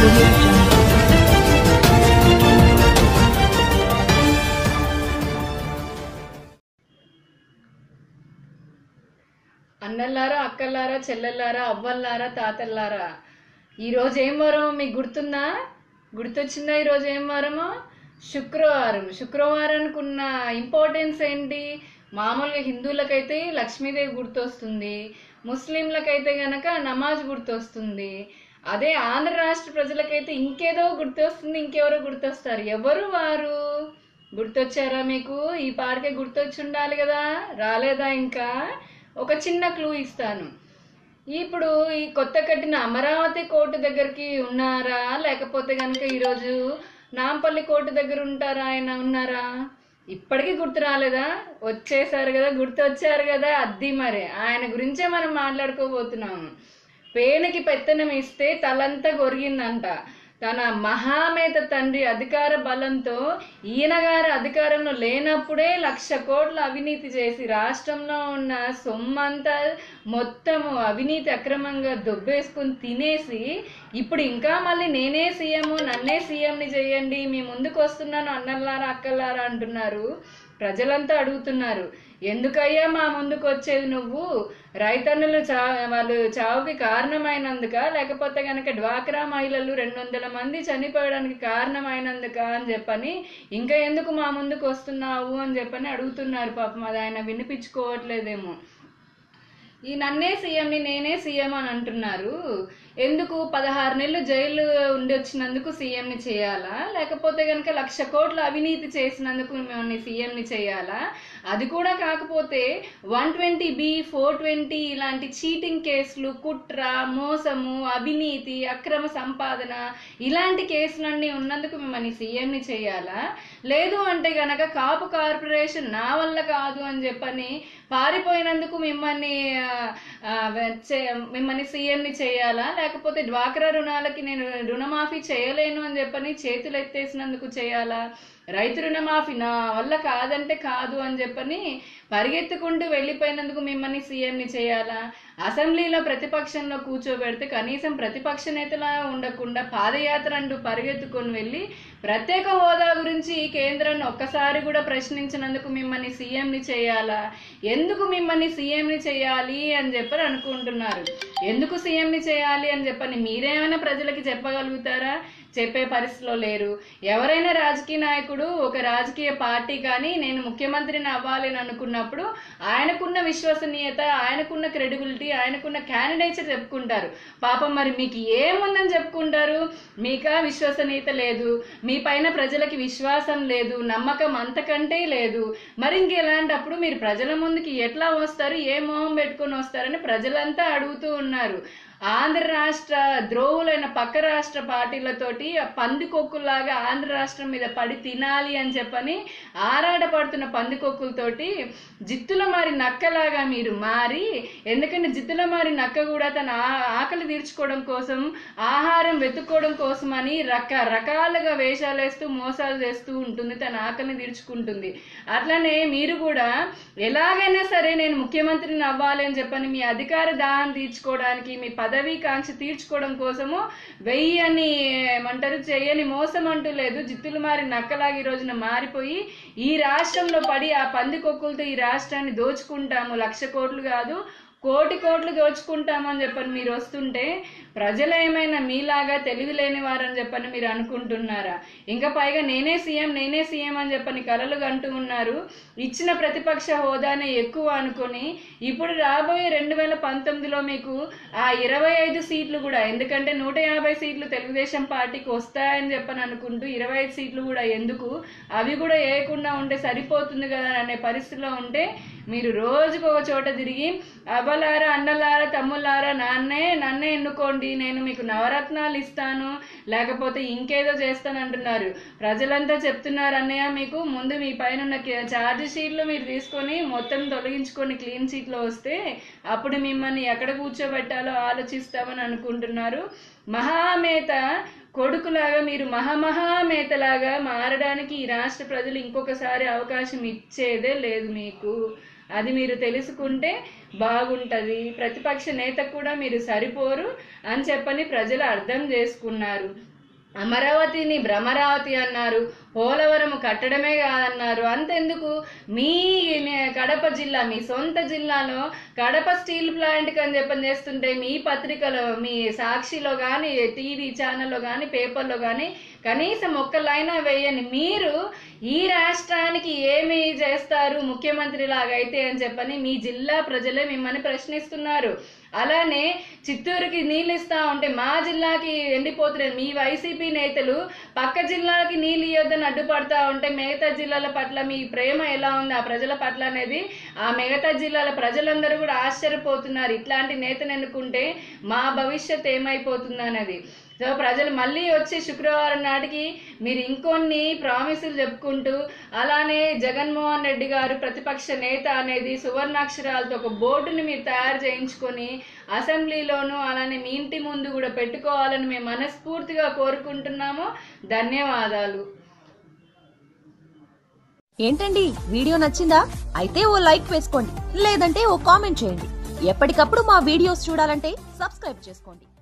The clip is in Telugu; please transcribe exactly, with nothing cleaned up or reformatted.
audio jungle. అన్నల్లారా, అక్కల్లారా, చెల్లెల్లారా, అవ్వల్లారా, తాతల్లారా, ఈరోజు ఏం వారమో మీకు గుర్తుందా? గుర్తొచ్చిందా? ఈరోజు ఏం వారమో? శుక్రవారం. శుక్రవారానికి ఉన్న ఇంపార్టెన్స్ ఏంటి? మామూలుగా హిందువులకైతే లక్ష్మీదేవి గుర్తొస్తుంది, ముస్లింలకైతే గనక నమాజ్ గుర్తొస్తుంది. అదే ఆంధ్ర రాష్ట్ర ప్రజలకైతే ఇంకేదో గుర్తొస్తుంది, ఇంకెవరో గుర్తొస్తారు. ఎవరు వారు? గుర్తొచ్చారా మీకు? ఈ పాడికే గుర్తొచ్చి ఉండాలి కదా, రాలేదా? ఇంకా ఒక చిన్న క్లూ ఇస్తాను. ఇప్పుడు ఈ కొత్త కట్టిన అమరావతి కోర్టు దగ్గరికి ఉన్నారా, లేకపోతే కనుక ఈరోజు నాంపల్లి కోర్టు దగ్గర ఉంటారా? ఆయన ఉన్నారా? ఇప్పటికీ గుర్తు రాలేదా? వచ్చేసారు కదా, గుర్తు వచ్చారు కదా. అద్ది మరి ఆయన గురించే మనం మాట్లాడుకోబోతున్నాము. పేనుకి పెత్తనం ఇస్తే తలంతా కొరిగిందంట. తన మహామేత తండ్రి అధికార బలంతో ఈయనగారు అధికారంలో లేనప్పుడే లక్ష కోట్ల అవినీతి చేసి రాష్ట్రంలో ఉన్న సొమ్మంతా మొత్తము అవినీతి అక్రమంగా దొబ్బేసుకుని తినేసి ఇప్పుడు ఇంకా మళ్ళీ నేనే సీఎం, నన్నే సీఎంని చేయండి, మీ ముందుకు వస్తున్నాను అన్నల్లారా, అక్కల్లారా అంటున్నారు. ప్రజలంతా అడుగుతున్నారు, ఎందుకయ్యా మా ముందుకు వచ్చేది నువ్వు? రైతన్నులు చా వాళ్ళు చావుకి కారణమైనందుక, లేకపోతే కనుక డ్వాక్రా మహిళలు రెండు వందల మంది చనిపోయడానికి కారణమైనందుక అని చెప్పని ఇంకా ఎందుకు మా ముందుకు వస్తున్నావు అని చెప్పని అడుగుతున్నారు. పాపం అది ఆయన వినిపించుకోవట్లేదేమో. ఈ నన్నే సీఎంని, నేనే సీఎం అని అంటున్నారు. ఎందుకు? పదహారు నెలలు జైలు ఉండి వచ్చినందుకు సీఎంని చేయాలా, లేకపోతే కనుక లక్ష కోట్ల అవినీతి చేసినందుకు మిమ్మల్ని సీఎంని చేయాలా? అది కూడా కాకపోతే one twenty B four twenty ఇలాంటి చీటింగ్ కేసులు, కుట్ర, మోసము, అవినీతి, అక్రమ సంపాదన ఇలాంటి కేసులన్నీ ఉన్నందుకు మిమ్మల్ని సీఎంని చేయాలా? లేదు అంటే గనక కాపు కార్పొరేషన్ నా వల్ల కాదు అని చెప్పని పారిపోయినందుకు మిమ్మల్ని మిమ్మల్ని సీఎంని చేయాలా? లేకపోతే డ్వాక్రా రుణాలకి నేను రుణమాఫీ చేయలేను అని చెప్పని చేతులు ఎత్తేసినందుకు చేయాలా? రైతు రుణమాఫీ నా వల్ల కాదంటే కాదు అని చెప్పని పరిగెత్తుకుంటూ వెళ్ళిపోయినందుకు మిమ్మల్ని సీఎంని చేయాలా? అసెంబ్లీలో ప్రతిపక్షంలో కూర్చోబెడితే కనీసం ప్రతిపక్ష నేతలా ఉండకుండా పాదయాత్ర అంటూ పరిగెత్తుకొని వెళ్ళి ప్రత్యేక హోదా గురించి కేంద్రాన్ని ఒక్కసారి కూడా ప్రశ్నించినందుకు మిమ్మల్ని సీఎంని చేయాలా? ఎందుకు మిమ్మల్ని సీఎంని చేయాలి అని చెప్పని అనుకుంటున్నారు. ఎందుకు సీఎంని చేయాలి అని చెప్పని మీరేమైనా ప్రజలకి చెప్పగలుగుతారా? చెప్పే పరిస్థితిలో లేరు. ఎవరైనా రాజకీయ నాయకుడు ఒక రాజకీయ పార్టీ కానీ నేను ముఖ్యమంత్రిని అవ్వాలి అని అనుకున్నప్పుడు ఆయనకున్న విశ్వసనీయత, ఆయనకున్న క్రెడిబిలిటీ, ఆయనకున్న క్యాండిడేచర్ చెప్పుకుంటారు. పాపం మరి మీకు ఏముందని చెప్పుకుంటారు? మీకా విశ్వసనీయత లేదు, మీ పైన ప్రజలకి విశ్వాసం లేదు, నమ్మకం అంతకంటే లేదు. మరి ఇంకెలాంటప్పుడు మీరు ప్రజల ముందుకి ఎట్లా వస్తారు, ఏ మొహం పెట్టుకొని వస్తారని ప్రజలంతా అడుగుతూ ఉన్నారు. ఆంధ్ర రాష్ట్ర ద్రోహులైన పక్క రాష్ట్ర పార్టీలతోటి పందికొక్కుల్లాగా ఆంధ్ర రాష్ట్రం మీద పడి తినాలి అని చెప్పని ఆరాటపడుతున్న పందికొక్కులతోటి జిత్తుల మారి నక్కలాగా మీరు మారి, ఎందుకంటే జిత్తుల మారి నక్క కూడా తన ఆకలి తీర్చుకోవడం కోసం, ఆహారం వెతుక్కోవడం కోసం అని రకరకాలుగా వేషాలు వేస్తూ మోసాలు చేస్తూ ఉంటుంది, తన ఆకలిని తీర్చుకుంటుంది. అట్లనే మీరు కూడా ఎలాగైనా సరే నేను ముఖ్యమంత్రిని అవ్వాలి అని చెప్పని మీ అధికార దాహం తీర్చుకోవడానికి, మీ పదవీ కాంక్ష తీర్చుకోవడం కోసము వెయ్యి అని ఏమంటారు చెయ్యని మోసం అంటూ లేదు. జిత్తులు మారి నక్కలాగా ఈ రోజున మారిపోయి ఈ రాష్ట్రంలో పడి ఆ పందికొక్కులతో ఈ రాష్ట్రాన్ని దోచుకుంటాము, లక్ష కోట్లు కాదు కోటి కోట్లు దోచుకుంటామని చెప్పని మీరు వస్తుంటే ప్రజలు ఏమైనా మీలాగా తెలివి లేని వారని చెప్పని మీరు అనుకుంటున్నారా? ఇంకా పైగా నేనే సీఎం, నేనే సీఎం అని చెప్పని కలలు కంటూ ఉన్నారు. ఇచ్చిన ప్రతిపక్ష హోదానే ఎక్కువ అనుకొని ఇప్పుడు రాబోయే రెండు వేల పంతొమ్మిదిలో మీకు ఆ ఇరవై ఐదు సీట్లు కూడా, ఎందుకంటే నూట యాభై సీట్లు తెలుగుదేశం పార్టీకి వస్తాయని చెప్పని అనుకుంటూ ఇరవై ఐదు సీట్లు కూడా ఎందుకు, అవి కూడా వేయకుండా ఉంటే సరిపోతుంది కదా అనే పరిస్థితిలో ఉంటే మీరు రోజుకు ఒక చోట తిరిగి అవ్వలారా, అన్నలారా, తమ్ముళ్ళారా, నాన్నే నన్నే ఎన్నుకోండి, నేను మీకు నవరత్నాలు ఇస్తాను, లేకపోతే ఇంకేదో చేస్తాను అంటున్నారు. ప్రజలంతా చెప్తున్నారు అన్నయ్య మీకు ముందు మీ పైన ఉన్న ఛార్జ్ షీట్లు మీరు తీసుకొని మొత్తం తొలగించుకొని క్లీన్ షీట్లో వస్తే అప్పుడు మిమ్మల్ని ఎక్కడ కూర్చోబెట్టాలో ఆలోచిస్తామని అనుకుంటున్నారు. మహామేత కొడుకులాగా మీరు మహామహామేతలాగా మారడానికి ఈ రాష్ట్ర ప్రజలు ఇంకొకసారి అవకాశం ఇచ్చేదే లేదు మీకు. అది మీరు తెలుసుకుంటే బాగుంటుంది. ప్రతిపక్ష నేత కూడా మీరు సరిపోరు అని చెప్పని ప్రజలు అర్థం చేసుకున్నారు. అమరావతిని భ్రమరావతి అన్నారు, పోలవరం కట్టడమే కాదన్నారు. అంతెందుకు, మీ కడప జిల్లా, మీ సొంత జిల్లాలో కడప స్టీల్ ప్లాంట్కి అని చెప్పని చేస్తుంటే మీ పత్రికలో, మీ సాక్షిలో కానీ, టీవీ ఛానల్లో కానీ, పేపర్లో కానీ కనీసం ఒక్క లైన్ వేయని మీరు ఈ రాష్ట్రానికి ఏమి చేస్తారు ముఖ్యమంత్రి లాగైతే అని చెప్పని మీ జిల్లా ప్రజలే మిమ్మల్ని ప్రశ్నిస్తున్నారు. అలానే చిత్తూరుకి నీళ్ళు ఇస్తా ఉంటే మా జిల్లాకి ఎండిపోతున్నారు. మీ వైసీపీ నేతలు పక్క జిల్లాకి నీళ్ళు ఇవ్వద్దని అడ్డుపడతా ఉంటే మిగతా జిల్లాల పట్ల మీ ప్రేమ ఎలా ఉంది ఆ ప్రజల పట్ల అనేది ఆ మిగతా జిల్లాల ప్రజలందరూ కూడా ఆశ్చర్యపోతున్నారు. ఇట్లాంటి నేతను ఎన్నుకుంటే మా భవిష్యత్ ఏమైపోతుంది అనేది. సో ప్రజలు మళ్ళీ వచ్చి శుక్రవారం నాటికి మీరు ఇంకొన్ని ప్రామిసులు చెప్పుకుంటూ, అలానే జగన్మోహన్ రెడ్డి గారు ప్రతిపక్ష నేత అనేది సువర్ణాక్షరాలతో ఒక బోర్డుని మీరు తయారు చేయించుకొని అసెంబ్లీలోనూ అలానే మీ ఇంటి ముందు కూడా పెట్టుకోవాలని మేము మనస్ఫూర్తిగా కోరుకుంటున్నాము. ధన్యవాదాలు. ఏంటండి, వీడియో నచ్చిందా? అయితే ఓ లైక్ వేసుకోండి, లేదంటే ఓ కామెంట్ చేయండి. ఎప్పటికప్పుడు మా వీడియోస్ చూడాలంటే సబ్స్క్రైబ్ చేసుకోండి.